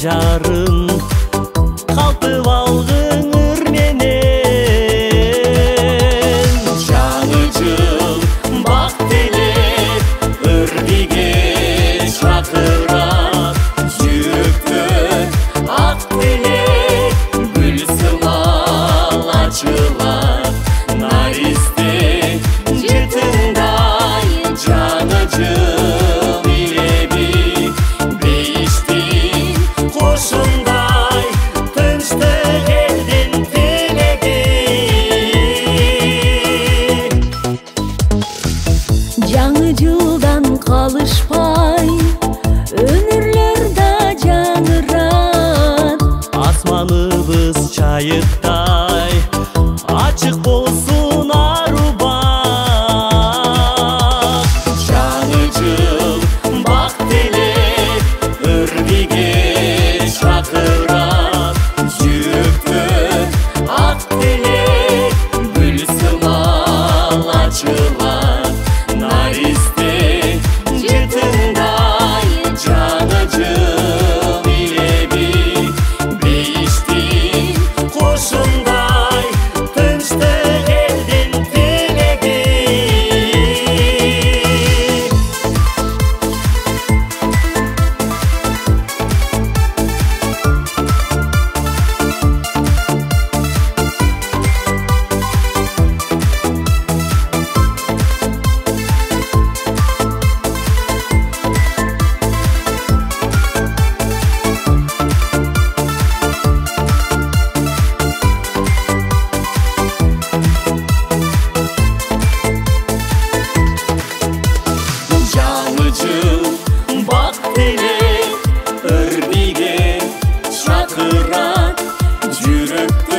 жарын калтып алгыңыр менен. Жаңы жыл бак телеп өрбиге чакырат, жүрөктөн ак телек гүл сымал ачылат. Наристе жетиндай жаңы жыл илеби, бейиштин кошундай тынчтык элдин тилеги. Жаңы жылдан калышпай өмүрлөр да жаңырат, Асманыбыз чайыктай ачык болсун ару бак. Жаңы жыл бак телеп өрбиге чакырат, жүрөктөн ак телек гүл сымал ачылат. Наристе жетиндай жаңы жыл илеби, бейиштин кошундай тынчтык элдин тилеги. Жаңы жыл бак телеп өрбиге чакырат, жүрөктөн